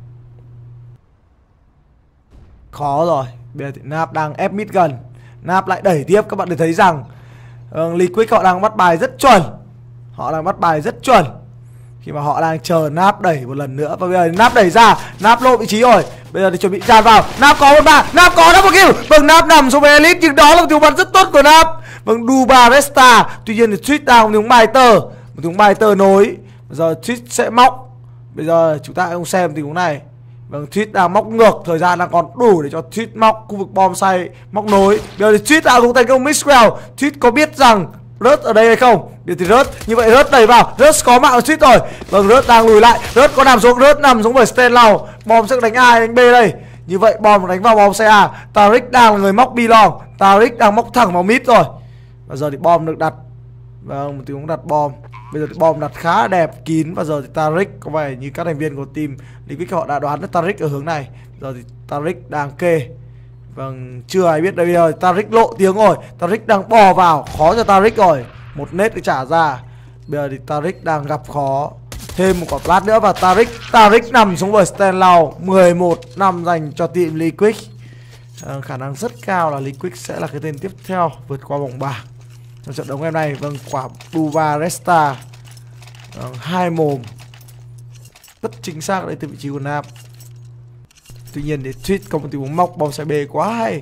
Khó rồi. Bây giờ thì Nap đang ép mid gần. Nap lại đẩy tiếp. Các bạn để thấy rằng uh, Liquid họ đang bắt bài rất chuẩn. Họ đang bắt bài rất chuẩn khi mà họ đang chờ Nap đẩy một lần nữa. Và bây giờ Nap đẩy ra, Nap lộ vị trí rồi. Bây giờ thì chuẩn bị tràn vào. Nap có một ba, Nap có double kill. Vâng, Nap nằm xuống với Elite, nhưng đó là một tình huống bắn rất tốt của Nap. Vâng, Dubaresta. Tuy nhiên thì Twitch đang một tình huống bài tờ, một tình huống bài tờ nối. Bây giờ Twitch sẽ móc. Bây giờ chúng ta không xem tình huống này. Vâng, Twitch đang móc ngược, thời gian đang còn đủ để cho Twitch móc khu vực bom say, móc nối. Bây giờ thì Twitch đang cũng thành công Mixwell. Twitch có biết rằng Rớt ở đây hay không? Điều thì Rớt, như vậy Rớt đẩy vào, Rớt có mạng Twitch rồi. Vâng, Rớt đang lùi lại, Rớt có nằm xuống, Rớt nằm xuống với Stenlau. Bom sẽ đánh A đánh B đây. Như vậy bom đánh vào bom xe A. Taric đang là người móc B long. Taric đang móc thẳng vào mid rồi. Và giờ thì bom được đặt. Vâng, một tình huống đặt bom. Bây giờ thì bom đặt khá đẹp, kín. Và giờ thì Taric có vẻ như các thành viên của team Liquid họ đã đoán được Taric ở hướng này. Giờ thì Taric đang kê. Vâng, chưa ai biết đây. Bây giờ Taric lộ tiếng rồi. Taric đang bò vào, khó cho Taric rồi. Một nét để trả ra. Bây giờ thì Taric đang gặp khó. Thêm một quả flash nữa và Taric Taric nằm xuống với Stenlau. Mười một năm dành cho team Liquid. à, Khả năng rất cao là Liquid sẽ là cái tên tiếp theo vượt qua vòng bảng trong trận đấu ngày hôm nay. Vâng, quả Dubaresta vâng, hai mồm rất chính xác đấy từ vị trí của Nap. Tuy nhiên thì Twitch có một tình huống móc bom xe B quá hay.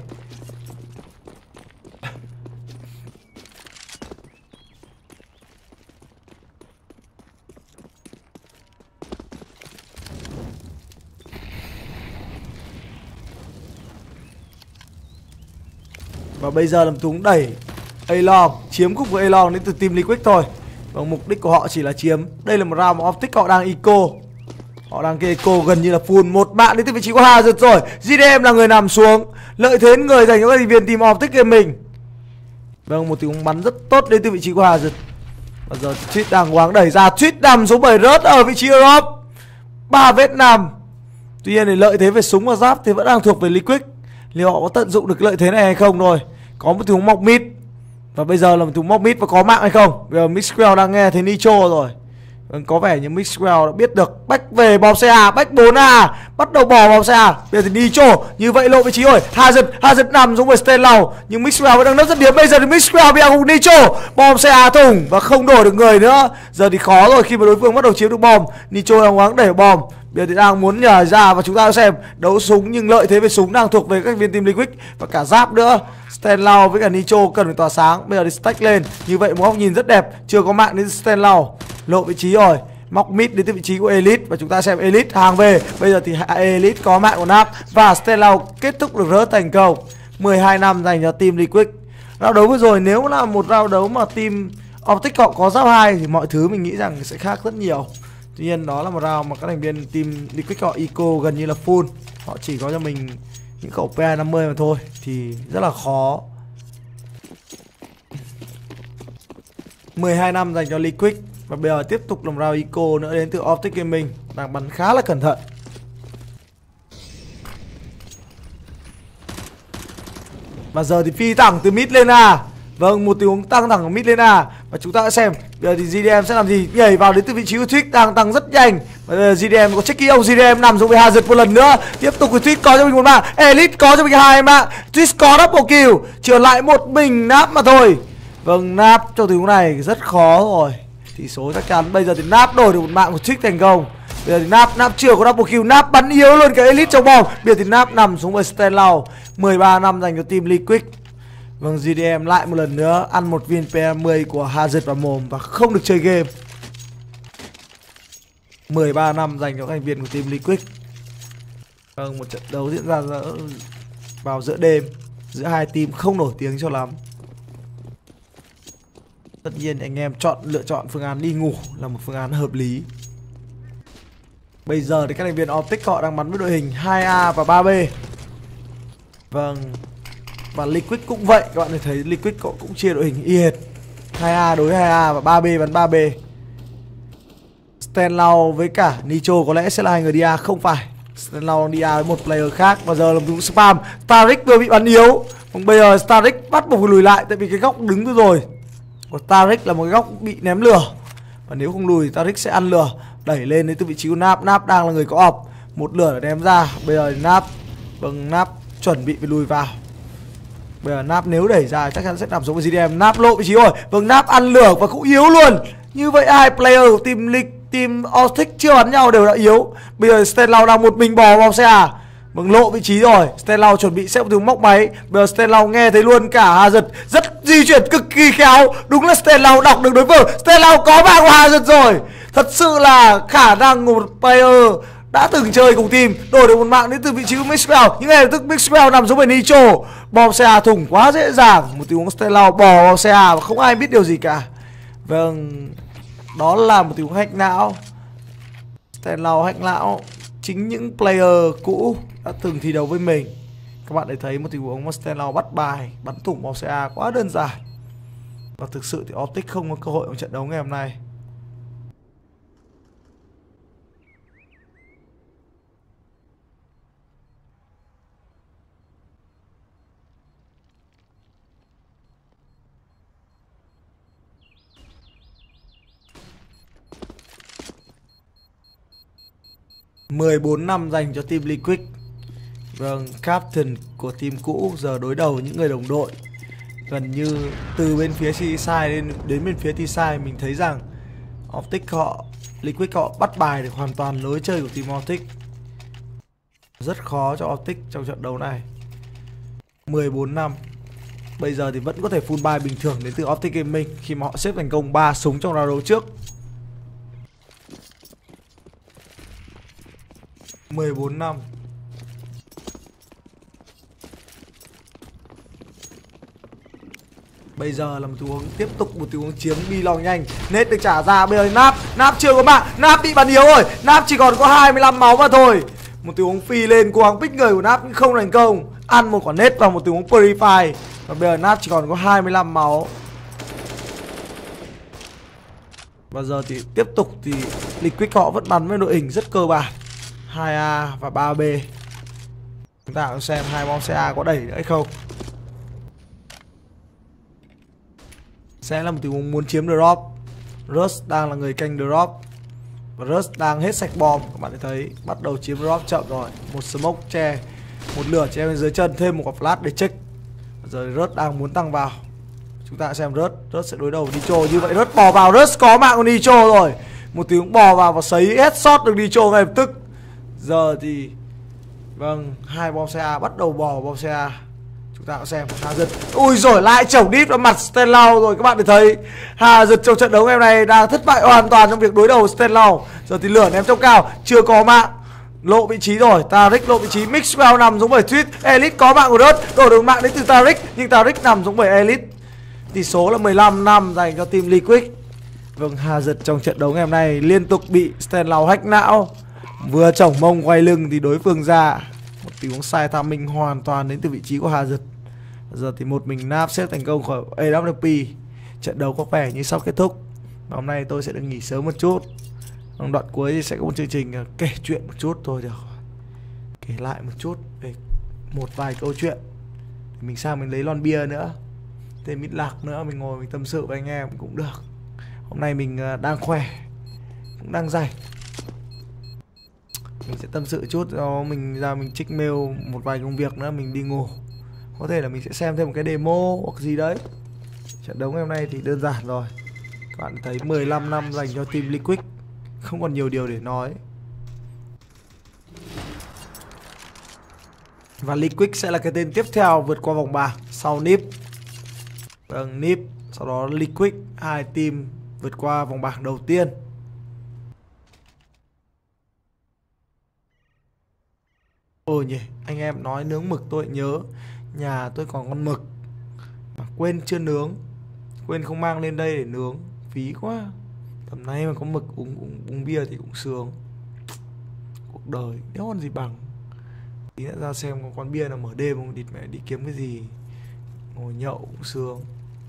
Và bây giờ làm túng đẩy A-Long, chiếm cúp của A-Long đến từ team Liquid thôi. Và mục đích của họ chỉ là chiếm. Đây là một round mà Optic họ đang eco. Họ đang cái eco gần như là full. Một mạng đến từ vị trí của Hazard rồi. giê đê em là người nằm xuống. Lợi thế người dành cho các thành viên team Optic Gaming. Vâng, một tình huống bắn rất tốt đến từ vị trí của Hazard. Bây giờ Twitch đang quáng đẩy ra. Twitch nằm số bảy rớt ở vị trí Europe. Ba vết nằm. Tuy nhiên thì lợi thế về súng và giáp thì vẫn đang thuộc về Liquid. Liệu họ có tận dụng được lợi thế này hay không rồi. Có một tình huống móc mid. Và bây giờ là một tình huống móc mid và có mạng hay không. Bây giờ Mixwell đang nghe thấy Nitro rồi. Vâng, có vẻ như Mixwell đã biết được back về bom xe A, back bốn A, bắt đầu bỏ bom xe A. Bây giờ thì Nitro, như vậy lộ vị trí rồi. Hazard, Hazard nằm xuống với Stenlau, nhưng Mixwell vẫn đang nấp rất điểm. Bây giờ thì Mixwell bị cùng Nitro, bom xe A thủng và không đổi được người nữa. Giờ thì khó rồi khi mà đối phương bắt đầu chiếm được bom. Nitro đang ngoáng đẩy bom. Bây giờ thì đang muốn nhờ ra và chúng ta xem đấu súng, nhưng lợi thế về súng đang thuộc về các viên team Liquid và cả giáp nữa. Stenlau với cả Nitro cần phải tỏa sáng. Bây giờ thì stack lên, như vậy một góc nhìn rất đẹp. Chưa có mạng đến Stenlau, lộ vị trí rồi. Móc mid đến từ vị trí của Elite và chúng ta xem Elite hàng về. Bây giờ thì Elite có mạng của Nap và Stenlau kết thúc được rớt thành công. Mười hai năm dành cho team Liquid. Round đấu vừa rồi nếu là một round đấu mà team Optic họ có giáp hai thì mọi thứ mình nghĩ rằng sẽ khác rất nhiều. Tuy nhiên đó là một round mà các thành viên team Liquid họ eco gần như là full. Họ chỉ có cho mình những khẩu P hai năm mươi mà thôi thì rất là khó. Mười hai năm dành cho Liquid. Và bây giờ tiếp tục làm round eco nữa đến từ Optic Gaming. Đang bắn khá là cẩn thận. Và giờ thì phi thẳng từ mid lên A. Vâng, một tình huống tăng thẳng mid lên A. Và chúng ta sẽ xem bây giờ thì giê đê em sẽ làm gì. Nhảy vào đến từ vị trí của Twitch đang tăng rất nhanh. Và giờ giê đê em có check key ông. giê đê em nằm xuống với Hazard một lần nữa. Tiếp tục với Twitch có cho mình một mạng. Elite có cho mình hai mạng. Twitch có double kill. Trở lại một mình Nap mà thôi. Vâng, Nap trong tình huống này rất khó rồi. Tỷ số chắc chắn. Bây giờ thì Nap đổi được một mạng của Twitch thành công. Bây giờ thì Nap, Nap chưa có double kill. Nap bắn yếu luôn cái Elite trong bom. Bây giờ thì Nap nằm xuống với Stenlau. Mười ba năm dành cho team Liquid. Vâng, giê đê em lại một lần nữa ăn một viên pê em mười của Hazard vào mồm và không được chơi game. mười ba năm dành cho các thành viên của team Liquid. Vâng, một trận đấu diễn ra vào giữa đêm giữa hai team không nổi tiếng cho lắm. Tất nhiên anh em chọn lựa chọn phương án đi ngủ là một phương án hợp lý. Bây giờ thì các thành viên Optic họ đang bắn với đội hình hai A và ba B. Vâng. Và Liquid cũng vậy, các bạn thấy Liquid họ cũng chia đội hình y hệt. hai A đối hai A và ba B bắn ba B. Stenlau với cả Nitro có lẽ sẽ là hai người đi A, không phải. Stenlau đi A với một player khác. Và giờ là một spam. Taric vừa bị bắn yếu. Còn bây giờ Taric bắt buộc lùi lại tại vì cái góc đứng rồi. Còn Taric là một cái góc bị ném lửa. Và nếu không lùi Taric sẽ ăn lửa. Đẩy lên đến từ vị trí của Nap. Nap đang là người có ọp. Một lửa để ném ra. Bây giờ Nap Vâng, Nap chuẩn bị phải lùi vào. Bây giờ Nap nếu đẩy ra chắc chắn sẽ nằm xuống với giê đê em. Nap lộ vị trí rồi. Vâng, Nap ăn lửa và cũng yếu luôn. Như vậy hai player của team League, team Optic chưa bắn nhau đều đã yếu. Bây giờ Stenlau đang một mình bò vào xe à. Vâng, lộ vị trí rồi. Stenlau chuẩn bị sẽ một tiếng móc máy. Bây giờ Stenlau nghe thấy luôn cả Hazard rất di chuyển cực kỳ khéo. Đúng là Stenlau đọc được đối phương. Stenlau có mạng của Hazard rồi. Thật sự là khả năng một player đã từng chơi cùng team đổi được một mạng đến từ vị trí của Mixwell. Nhưng ngay lập tức Mixwell nằm xuống bởi Nitro. Bom xe A thủng quá dễ dàng. Một tình huống Stenlau bò vào xe A và không ai biết điều gì cả. Vâng, đó là một tình huống hack não. Stenlau hack não. Chính những player cũ đã từng thi đấu với mình. Các bạn để thấy một tình huống mà Stenlau bắt bài bắn thủng bom xe A quá đơn giản. Và thực sự thì Optic không có cơ hội ở trận đấu ngày hôm nay. mười bốn năm dành cho team Liquid. Vâng, captain của team cũ giờ đối đầu những người đồng đội. Gần như từ bên phía T-Side đến, đến bên phía T-Side mình thấy rằng Optic họ, Liquid họ bắt bài được hoàn toàn lối chơi của team Optic. Rất khó cho Optic trong trận đấu này. mười bốn năm. Bây giờ thì vẫn có thể full buy bình thường đến từ Optic Gaming khi mà họ xếp thành công ba súng trong round đấu trước. mười bốn năm. Bây giờ là một tình huống tiếp tục một tình huống chiếm bi lòng nhanh. Nết được trả ra. Bây giờ Nap Nap chưa có mạng. Nap bị bắn yếu rồi. Nap chỉ còn có hai mươi lăm máu mà thôi. Một tình huống phi lên cố gắng pick người của Nap nhưng không thành công. Ăn một quả nết vào một tình huống Purify. Và bây giờ Nap chỉ còn có hai mươi lăm máu. Và giờ thì tiếp tục thì Liquid họ vẫn bắn với đội hình rất cơ bản hai A và ba B. Chúng ta cũng xem hai bom xe A có đẩy nữa hay không. Sẽ là một tình huống muốn chiếm drop. Rush đang là người canh drop. Và Rush đang hết sạch bom. Các bạn thấy bắt đầu chiếm drop chậm rồi. Một smoke che, một lửa che bên dưới chân, thêm một quả flash để check. Giờ Rush đang muốn tăng vào. Chúng ta xem Rush, Rush sẽ đối đầu với Nitro. Như vậy Rush bò vào, Rush có mạng của Nitro rồi. Một tiếng bò vào và sấy headshot được Nitro ngay lập tức. Giờ thì vâng, hai bom xe A bắt đầu bò vào bom xe A. Chúng ta cũng xem Hazard. Ui rồi lại chổng đít vào mặt Stenlau rồi. Các bạn thấy Hazard trong trận đấu ngày hôm nay đang thất bại hoàn toàn trong việc đối đầu Stenlau. Giờ thì lửa ném trong cao, chưa có mạng. Lộ vị trí rồi, Taric lộ vị trí. Mixwell nằm giống bởi Tweet. Elite có mạng của Rớt, đổi được mạng đến từ Taric. Nhưng Taric nằm giống bởi Elite. Tỷ số là mười lăm năm dành cho team Liquid. Vâng, Hazard trong trận đấu ngày hôm nay liên tục bị Stenlau hack não. Vừa chổng mông quay lưng thì đối phương ra. Một tình huống sai timing hoàn toàn đến từ vị trí của Hazard. Giờ thì một mình Nap xếp thành công khỏi a vê pê. Trận đấu có vẻ như sắp kết thúc. Và hôm nay tôi sẽ được nghỉ sớm một chút. Trong đoạn cuối thì sẽ có một chương trình kể chuyện một chút thôi được. Kể lại một chút về một vài câu chuyện. Mình sang mình lấy lon bia nữa, thêm ít lạc nữa, mình ngồi mình tâm sự với anh em cũng được. Hôm nay mình đang khỏe, cũng đang rảnh. Mình sẽ tâm sự chút, đó mình ra mình check mail một vài công việc nữa, mình đi ngủ. Có thể là mình sẽ xem thêm một cái demo hoặc gì đấy. Trận đấu ngày hôm nay thì đơn giản rồi. Các bạn thấy mười lăm năm dành cho team Liquid. Không còn nhiều điều để nói. Và Liquid sẽ là cái tên tiếp theo vượt qua vòng bảng sau Nip. Vâng, Nip, sau đó Liquid, hai team vượt qua vòng bảng đầu tiên. Ôi nhỉ, anh em nói nướng mực tôi nhớ nhà tôi còn con mực mà quên chưa nướng, quên không mang lên đây để nướng, phí quá. Tầm nay mà có mực uống, uống, uống bia thì cũng sướng. Cuộc đời đéo còn gì bằng. Tí nữa ra xem có quán bia nào mở đêm không, địt mẹ đi kiếm cái gì ngồi nhậu cũng sướng.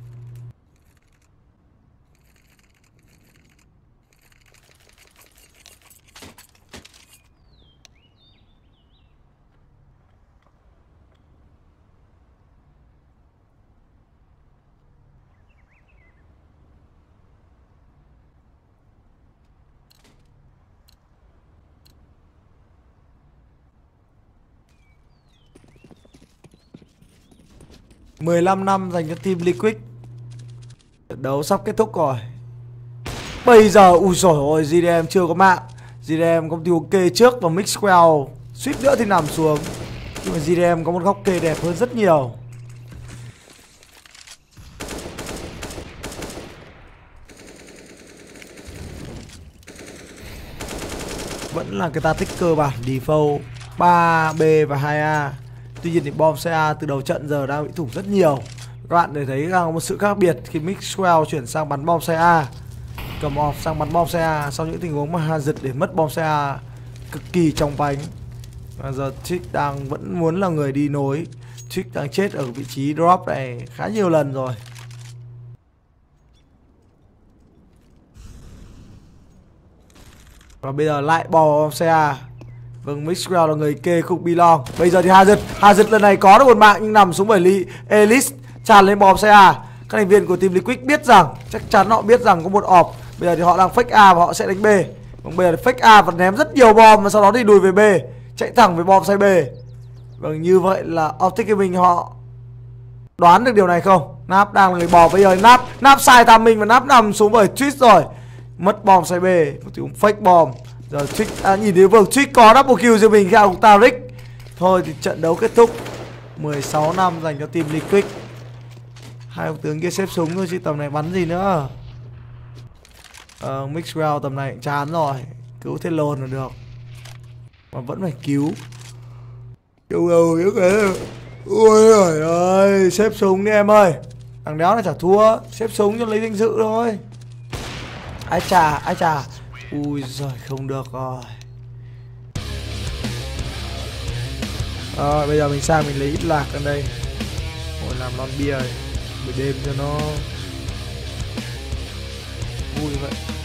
mười lăm năm dành cho team Liquid. Trận đấu sắp kết thúc rồi. Bây giờ, ui dồi ôi, giê đê em chưa có mạng. giê đê em có tiêu kê trước và Mixwell suýt nữa thì nằm xuống. Nhưng mà giê đê em có một góc kê đẹp hơn rất nhiều. Vẫn là cái tactic cơ bản default ba B và hai A. Tuy nhiên thì bom xê a từ đầu trận giờ đang bị thủng rất nhiều. Các bạn để thấy có một sự khác biệt khi Mixwell chuyển sang bắn bom xê a, cầm off sang bắn bom xê a sau những tình huống mà Hazard để mất bom xê a cực kỳ trong vánh. Và giờ Trick đang vẫn muốn là người đi nối. Trick đang chết ở vị trí drop này khá nhiều lần rồi. Và bây giờ lại bỏ bom xê a. Vâng, Mixwell là người kê khúc belong. Bây giờ thì Hazard, Hazard lần này có được một mạng nhưng nằm xuống bởi Lee Ellis tràn lên bom xê a. Các thành viên của team Liquid biết rằng, chắc chắn họ biết rằng có một off. Bây giờ thì họ đang fake A và họ sẽ đánh B. Vâng, bây giờ thì fake A và ném rất nhiều bom và sau đó thì đùi về B, chạy thẳng với bom xoay B. Vâng, như vậy là Optic Gaming họ đoán được điều này không? Nap đang là người bỏ, bây giờ Nap, Nap sai timing và Nap nằm xuống bởi Twitch rồi. Mất bom xoay B, một tiếng fake bom. Giờ Trick, à, nhìn thấy vâng, Trick có double kill cho mình khi ông Taric. Thôi thì trận đấu kết thúc. Mười sáu năm dành cho team Liquid. Hai ông tướng kia xếp súng thôi chứ tầm này bắn gì nữa. Ờ, Mixwell tầm này cũng chán rồi. Cứu thế lồn là được. Mà vẫn phải cứu. Cứu đâu cứu cái. Ôi trời ơi, xếp súng đi em ơi. Thằng đéo này chả thua, xếp súng cho lấy danh dự thôi. Ai chà, ai chà. Ui giời, không được rồi. Rồi bây giờ mình sang mình lấy ít lạc ở đây. Ngồi làm lon bia buổi đêm cho nó vui vậy.